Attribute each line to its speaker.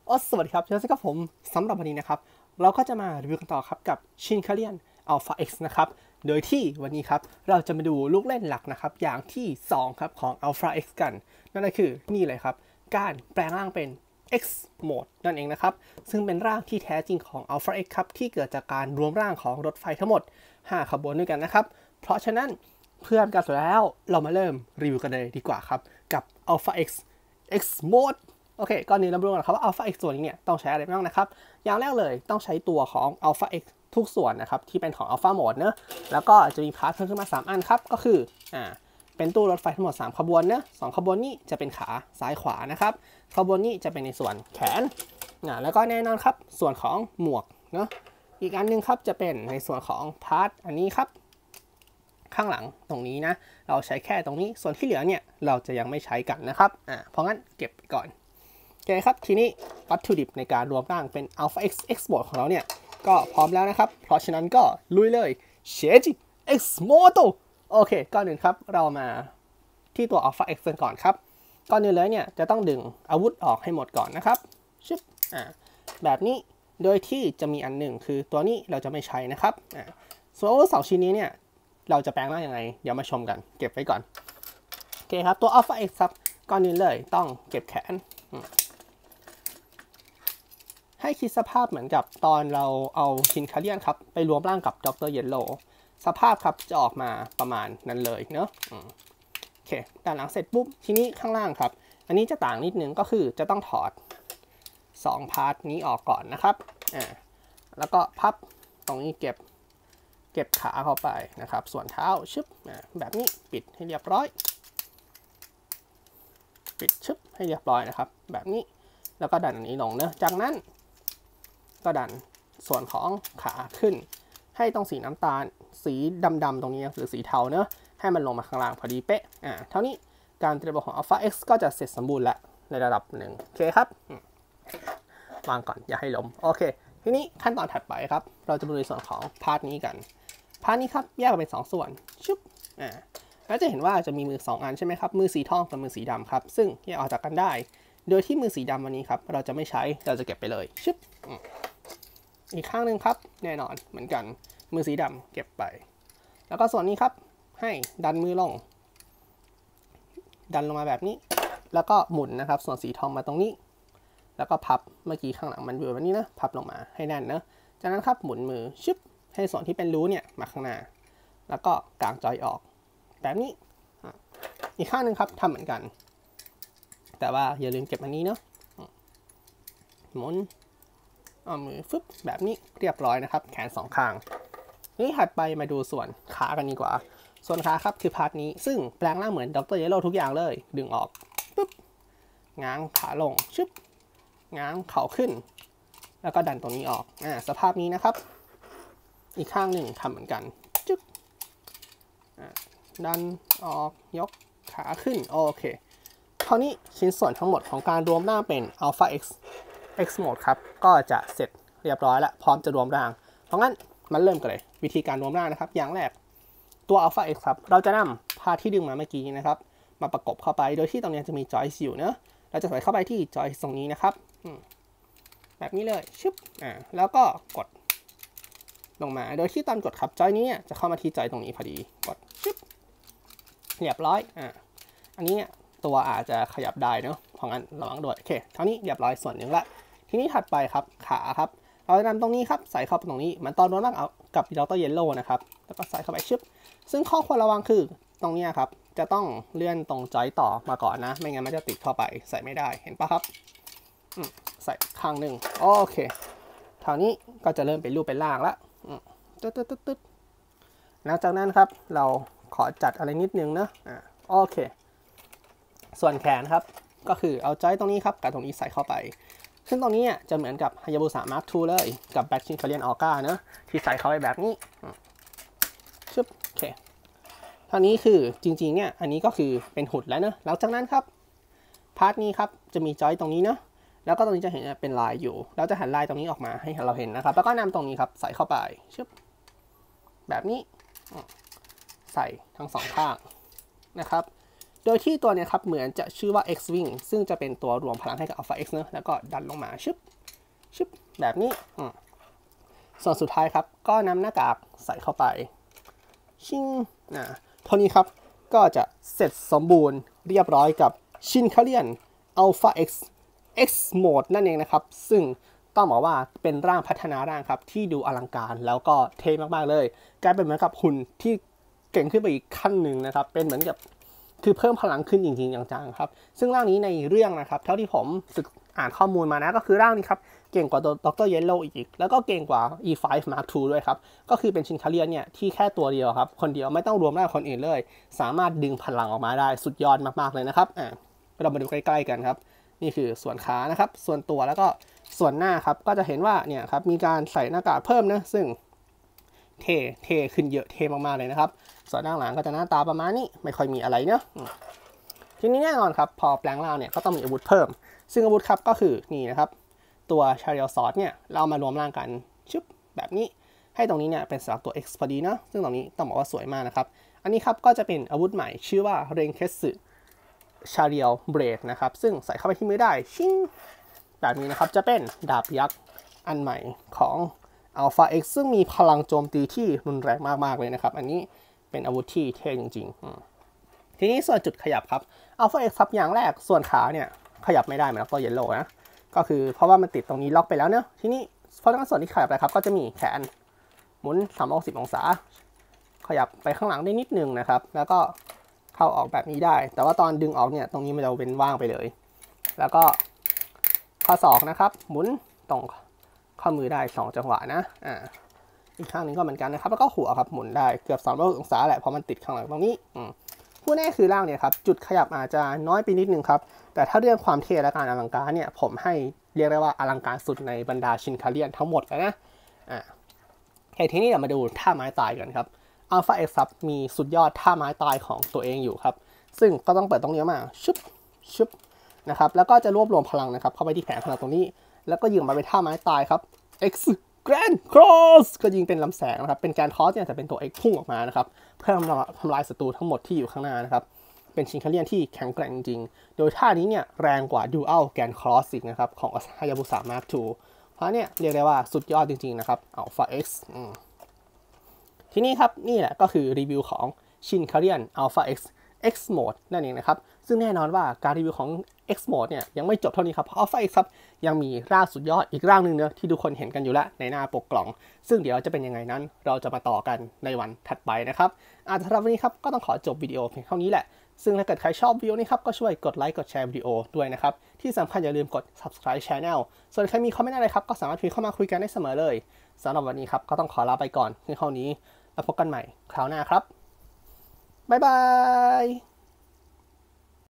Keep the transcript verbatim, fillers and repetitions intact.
Speaker 1: โอ้สวัสดีครับเจอกันผมสำหรับวันนี้นะครับเราก็จะมารีวิวกันต่อครับกับชินคาเลียน Alpha X นะครับโดยที่วันนี้ครับเราจะมาดูลูกเล่นหลักนะครับอย่างที่สองครับของ Alpha X กันนั่นก็คือนี่เลยครับการแปลงร่างเป็น X Mode นั่นเองนะครับซึ่งเป็นร่างที่แท้จริงของ Alpha X ครับที่เกิดจากการรวมร่างของรถไฟทั้งหมดห้าขบวนด้วยกันนะครับเพราะฉะนั้นเพื่อนกันแล้วเรามาเริ่มรีวิวกันเลยดีกว่าครับกับ Alpha X X Modeโอเคก่อนอื่นเราดูกันครับว่า Alpha X ส่วนนี้เนี่ยต้องใช้อะไรบ้างนะครับอย่างแรกเลยต้องใช้ตัวของ Alpha X ทุกส่วนนะครับที่เป็นของ Alpha Mode เนอะแล้วก็จะมีพาร์ทเพิ่มขึ้นมาสามอันครับก็คืออ่าเป็นตู้รถไฟทั้งหมดสามขบวนเนอะสองขบวนนี้จะเป็นขาซ้ายขวานะครับขบวนนี้จะเป็นในส่วนแขนอ่าแล้วก็แน่นอนครับส่วนของหมวกเนอะอีกอันนึงครับจะเป็นในส่วนของพาร์ทอันนี้ครับข้างหลังตรงนี้นะเราใช้แค่ตรงนี้ส่วนที่เหลือเนี่ยเราจะยังไม่ใช้กันนะครับอ่าเพราะงั้นเก็บไปก่อนโอเคครับทีนี้วัตถุดิบในการรวมร่างเป็น Alpha X X Mode ของเราเนี่ยก็พร้อมแล้วนะครับเพราะฉะนั้นก็ลุยเลยเชจิ X Mode โอเคก่อนอื่นครับเรามาที่ตัว Alpha X กันก่อนครับก่อนอื่นเลยเนี่ยจะต้องดึงอาวุธออกให้หมดก่อนนะครับชึบอ่าแบบนี้โดยที่จะมีอันหนึ่งคือตัวนี้เราจะไม่ใช้นะครับอ่าส่วนอาวุธสองชิ้นนี้เนี่ยเราจะแปลงร่างยังไงเดี๋ยวมาชมกันเก็บไว้ก่อนโอเคครับตัว Alpha X ครับก่อนอื่นเลยต้องเก็บแขนให้คิดสภาพเหมือนกับตอนเราเอาชินคาเลียนครับไปรวมร่างกับด็อกเตอร์เยลโลสภาพครับจะออกมาประมาณนั้นเลยเนอะโอเคด้านหลังเสร็จปุ๊บทีนี้ข้างล่างครับอันนี้จะต่างนิดนึงก็คือจะต้องถอดสองพาร์ทนี้ออกก่อนนะครับอ่าแล้วก็พับตรงนี้เก็บเก็บขาเข้าไปนะครับส่วนเท้าชึบแบบนี้ปิดให้เรียบร้อยปิดชึบให้เรียบร้อยนะครับแบบนี้แล้วก็ดันอันนี้ลงเนอะจากนั้นก็ดันส่วนของขาขึ้นให้ตรงสีน้ำตาลสีดำๆตรงนี้หรือสีเทาเนอะให้มันลงมาข้างล่างพอดีเป๊ะอ่าเท่านี้การเตรียมของ Alpha X ก็จะเสร็จสมบูรณ์แล้วในระดับหนึ่งโอเคครับวางก่อนอย่าให้ล้มโอเคทีนี้ขั้นตอนถัดไปครับเราจะมาดูในส่วนของพาร์ทนี้กันพาร์ทนี้ครับแยกออกเป็นสองส่วนชุบอ่าแล้วจะเห็นว่าจะมีมือสองอันใช่ไหมครับมือสีทองกับมือสีดำครับซึ่งแยกออกจากกันได้โดยที่มือสีดำวันนี้ครับเราจะไม่ใช้เราจะเก็บไปเลยชุบอีกข้างหนึ่งครับแน่นอนเหมือนกันมือสีดำเก็บไปแล้วก็ส่วนนี้ครับให้ดันมือลงดันลงมาแบบนี้แล้วก็หมุนนะครับส่วนสีทองมาตรงนี้แล้วก็พับเมื่อกี้ข้างหลังมันอยู่แบบนี้นะพับลงมาให้แน่นนะจากนั้นครับหมุนมือชึบให้ส่วนที่เป็นรูเนี่ยมาข้างหน้าแล้วก็กางจอยออกแบบนี้อีกข้างหนึ่งครับทำเหมือนกันแต่ว่าอย่าลืมเก็บอันนี้เนาะหมุนเอามือฟึบแบบนี้เรียบร้อยนะครับแขนสองข้างนี่ถัดไปมาดูส่วนขากันดีกว่าส่วนขาครับคือพาร์ทนี้ซึ่งแปลงร่างเหมือนด็อกเตอร์เยลโล่ทุกอย่างเลยดึงออกปุ๊บง้างขาลงชึบง้างเข่าขึ้นแล้วก็ดันตรงนี้ออกอ่าสภาพนี้นะครับอีกข้างหนึ่งทำเหมือนกันจึ๊บดันออกยกขาขึ้นโอเคคราวนี้ชิ้นส่วนทั้งหมดของการรวมร่างเป็น Alpha X X Mode ครับก็จะเสร็จเรียบร้อยแล้วพร้อมจะรวมร่างเพราะงั้นมันเริ่มกันเลยวิธีการรวมร่างนะครับอย่างแรกตัว Alpha X ครับเราจะนำพาร์ทที่ดึงมาเมื่อกี้นะครับมาประกบเข้าไปโดยที่ตรงนี้จะมีจอยส์อยู่เนอะเราจะใส่เข้าไปที่จอยส์ตรงนี้นะครับแบบนี้เลยชึบอ่าแล้วก็กดลงมาโดยที่ตอนกดครับจอยนี้จะเข้ามาที่จอยตรงนี้พอดีกดชึบเรียบร้อยอ่าอันนี้เนี่ยตัวอาจจะขยับได้เนอะเพราะงั้นระวังด้วยโอเคเท่านี้เรียบร้อยส่วนหนึ่งละทีนี้ถัดไปครับขาครับเราจะนำตรงนี้ครับใส่เข้าไปตรงนี้มันตอนโดนมากเอากับด็อกเตอร์เยลโล่นะครับแล้วก็ใส่เข้าไปชึบซึ่งข้อควรระวังคือตรงนี้ครับจะต้องเลื่อนตรงจอยต่อมาก่อนนะไม่งั้นมันจะติดเข้าไปใส่ไม่ได้เห็นปะครับใส่ข้างหนึ่งโอเคเท่านี้ก็จะเริ่มเป็นรูปเป็นร่างละตึ๊ดตึ๊ดตึ๊ดตึ๊ดหลังจากนั้นครับเราขอจัดอะไรนิดนึงนะอ่าโอเคส่วนแขนครับก็คือเอาจอยตรงนี้ครับกับตรงนี้ใส่เข้าไปซึ่งตรงนี้จะเหมือนกับฮายาบุสะมาร์คทูเลยกับแบ็คชินคาเลียนออก้าเนอะที่ใส่เข้าไปแบบนี้ชึบโอเคเท่านี้คือจริงๆเนี่ยอันนี้ก็คือเป็นหุ่นแล้วเนอะหลังจากนั้นครับพาร์ทนี้ครับจะมีจอยตรงนี้เนอะแล้วก็ตรงนี้จะเห็นเป็นลายอยู่แล้วจะหันลายตรงนี้ออกมาให้เราเห็นนะครับแล้วก็นำตรงนี้ครับใส่เข้าไปชึบแบบนี้ใส่ทั้งสองข้างนะครับโดยที่ตัวนี้ครับเหมือนจะชื่อว่า X-Wing ซึ่งจะเป็นตัวรวมพลังให้กับ Alpha X เนอะแล้วก็ดันลงมาชึบชึบแบบนี้ส่วนสุดท้ายครับก็นำหน้ากากใส่เข้าไปชิงนะเท่านี้ครับก็จะเสร็จสมบูรณ์เรียบร้อยกับชินคาเลียน Alpha X X Mode นั่นเองนะครับซึ่งต้องบอกว่าเป็นร่างพัฒนาร่างครับที่ดูอลังการแล้วก็เท่มากๆเลยกลายเป็นเหมือนกับหุ่นที่เก่งขึ้นไปอีกขั้นหนึ่งนะครับเป็นเหมือนกับคือเพิ่มพลังขึ้นจริงๆอย่างจังครับซึ่งร่างนี้ในเรื่องนะครับเท่าที่ผมศึกอ่านข้อมูลมานะก็คือร่างนี้ครับเก่งกว่าด็อกเตอร์เยลโล่อีกแล้วก็เก่งกว่า อี ไฟว์ มาร์ค ทู ด้วยครับก็คือเป็นชินคาเลียนเนี่ยที่แค่ตัวเดียวครับคนเดียวไม่ต้องรวมร่างคนอื่นเลยสามารถดึงพลังออกมาได้สุดยอดมากๆเลยนะครับอ่ะเรามาดูใกล้ๆกันครับนี่คือส่วนขานะครับส่วนตัวแล้วก็ส่วนหน้าครับก็จะเห็นว่าเนี่ยครับมีการใส่หน้ากากเพิ่มนะซึ่งเท่เท่ขึ้นเยอะเท่มากๆเลยนะครับส่วนด้านหลังก็จะหน้าตาประมาณนี้ไม่ค่อยมีอะไรเนาะทีนี้แน่นอนครับพอแปลงร่างเนี่ยก็ต้องมีอาวุธเพิ่มซึ่งอาวุธครับก็คือนี่นะครับตัวชาริอซอร์ดเนี่ยเรามารวมร่างกันชุบแบบนี้ให้ตรงนี้เนี่ยเป็นสำหรับตัว X พอดีเนาะซึ่งตรงนี้ต้องบอกว่าสวยมากนะครับอันนี้ครับก็จะเป็นอาวุธใหม่ชื่อว่าเรนเคสึชาริอเบรดนะครับซึ่งใส่เข้าไปที่มือได้ชิงแบบนี้นะครับจะเป็นดาบยักษ์อันใหม่ของ Alpha X ซึ่งมีพลังโจมตีที่รุนแรงมากๆเลยนะครับอันนี้เป็นอาวุธที่เท่จริงๆทีนี้ส่วนจุดขยับครับ Alpha X ครับอย่างแรกส่วนขาเนี่ยขยับไม่ได้เหมือนตัวเยลโล่นะก็คือเพราะว่ามันติดตรงนี้ล็อกไปแล้วเนอะทีนี้เพราะฉะนั้นส่วนที่ขยับไปครับก็จะมีแขนหมุนสามร้อยหกสิบองศาขยับไปข้างหลังได้นิดนึงนะครับแล้วก็เข้าออกแบบนี้ได้แต่ว่าตอนดึงออกเนี่ยตรงนี้มันจะเป็นว่างไปเลยแล้วก็ข้อศอกนะครับหมุนตรงข้อมือได้สองจังหวะนะอ่าอีกข้างนึงก็เหมือนกันนะครับแล้วก็หัวครับหมุนได้เกือบสามร้อยองศาแหละเพราะมันติดข้างหลังตรงนี้อืมผู้แน่คือร่างเนี่ยครับจุดขยับอาจจะน้อยไปนิดนึงครับแต่ถ้าเรื่องความเท่และการอลังการเนี่ยผมให้เรียกได้ว่าอลังการสุดในบรรดาชินคาเลียนทั้งหมดเลยนะอ่าโอเคทีนี้เดี๋ยวมาดูท่าไม้ตายกันครับ Alpha X ครับมีสุดยอดท่าไม้ตายของตัวเองอยู่ครับซึ่งก็ต้องเปิดตรงนี้มาชุบชุบนะครับแล้วก็จะรวบรวมพลังนะครับเข้าไปที่แขนของเราตรงนี้แล้วก็ยิงมาเป็นท่าไม้ตายครับ X Grand Cross ก็ยิงเป็นลำแสงนะครับเป็นการคอสเนี่ยจะเป็นตัว X พุ่งออกมานะครับเพื่อทำลายศัตรูทั้งหมดที่อยู่ข้างหน้านะครับเป็นชินคาเลียนที่แข็งแกร่งจริงๆโดยท่านี้เนี่ยแรงกว่า Dual Grand Cross อีกนะครับของฮายาบุสะ มาร์ค ทู เพราะเนี่ยเรียกได้ว่าสุดยอดจริงๆนะครับ Alpha X ทีนี้ครับนี่แหละก็คือรีวิวของชินคาเลียน Alpha X X Mode นั่นเองนะครับซึ่งแน่นอนว่าการรีวิวของ X Mode เนี่ยยังไม่จบเท่านี้ครับเพราะ Alpha X ครับยังมีร่างสุดยอดอีกร่างหนึ่งเนอะที่ทุกคนเห็นกันอยู่แล้วในหน้าปกกล่องซึ่งเดี๋ยวจะเป็นยังไงนั้นเราจะมาต่อกันในวันถัดไปนะครับอาจจะสำหรับวันนี้ครับก็ต้องขอจบวิดีโอเพียงเท่านี้แหละซึ่งถ้าเกิดใครชอบวิดีโอนี้ครับก็ช่วยกดไลค์กดแชร์วิดีโอด้วยนะครับที่สำคัญอย่าลืมกด Subscribe Channel ส่วนใครมีคอมเมนต์อะไรครับก็สามารถพิมพ์เข้ามาคุยกันได้เสมอเลยสำหรับวันนี้ครับก็ต้องขอลาไปก่อนเพียงเท่านี้แล้วพบกันใหม่คราวหน้าครับบ๊ายบาย